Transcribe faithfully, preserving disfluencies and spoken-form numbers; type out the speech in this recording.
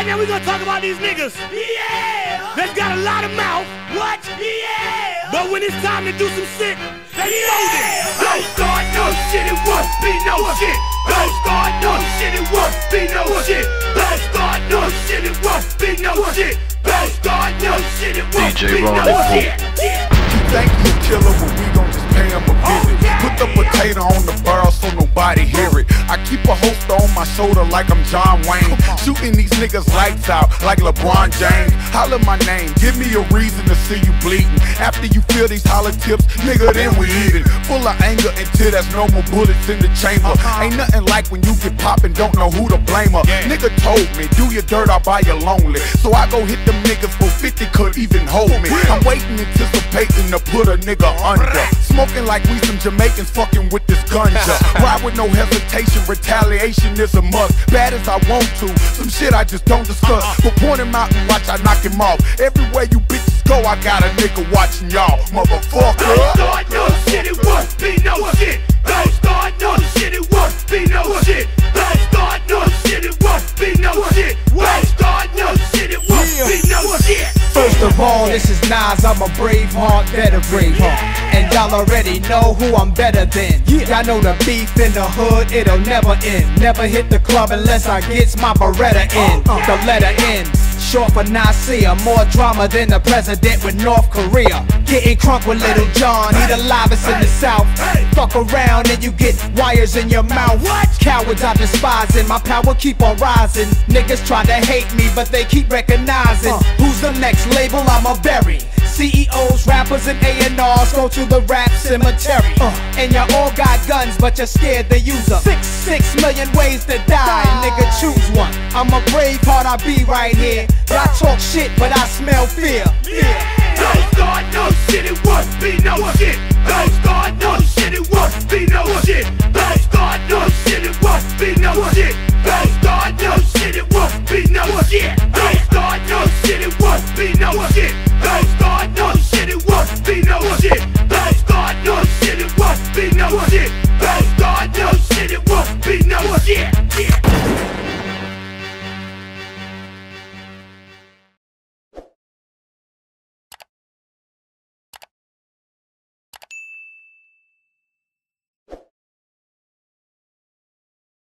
Right now we gonna talk about these niggas. Yeah. That's got a lot of mouth. What? Yeah. But when it's time to do some shit, they yeah. fold it. Don't start no shit, it won't be no shit. Don't start no shit, it won't be no shit. Don't start no shit, it won't be no shit. Don't start no shit, it won't be no shit. You think you a killer, but we gon' just pay him a visit. Put the potato on the barrel so nobody hear it. I keep a holster on my shoulder like I'm John Wayne. Shooting these niggas lights out like LeBron James. Holler my name, give me a reason to see you bleeding. After you feel these holler tips, nigga, then we eatin'. Full of anger until there's no more bullets in the chamber. Ain't nothing like when you get poppin', don't know who to blame her. Nigga told me, do your dirt, I'll buy you lonely. So I go hit them niggas for fifty, could even hold me. I'm waiting, anticipating to put a nigga under. Smoking like we some Jamaicans fucking with this ganja. Ride with no hesitation, retaliation is a must. Bad as I want to, some shit I just don't discuss. But point him out and watch I knock him off. Everywhere you bitches go, I got a nigga watching y'all, motherfucker. Don't start no shit, it won't be no shit. Don't start no shit, it won't be no shit. Don't start no shit, it won't be no shit. Don't start no shit, it won't be no shit. First of all, this is Nas, I'm a brave heart, better brave heart. And y'all already know who I'm better than. Y'all know the beef in the hood, it'll never end. Never hit the club unless I gets my Beretta in. The letter N, short for Nasir. More drama than the president with North Korea. Getting crunk with Little John, he the livest in the South. Fuck around and you get wires in your mouth. Cowards I despise and my power keep on rising. Niggas try to hate me but they keep recognizing. Who's the next label I'ma bury? C E Os, rappers, and A and Rs go to the rap cemetery. uh, And you all got guns, but you're scared to use them. Six, six million ways to die, nigga, choose one. I'm a brave heart, I be right here. Y'all talk shit, but I smell fear. Yeah.